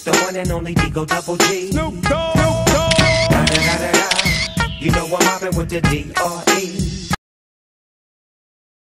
the one and only Digo Double G. Snoop Dogg. Da, da, da, da, da. You know I'm mobbing with the D.R.E.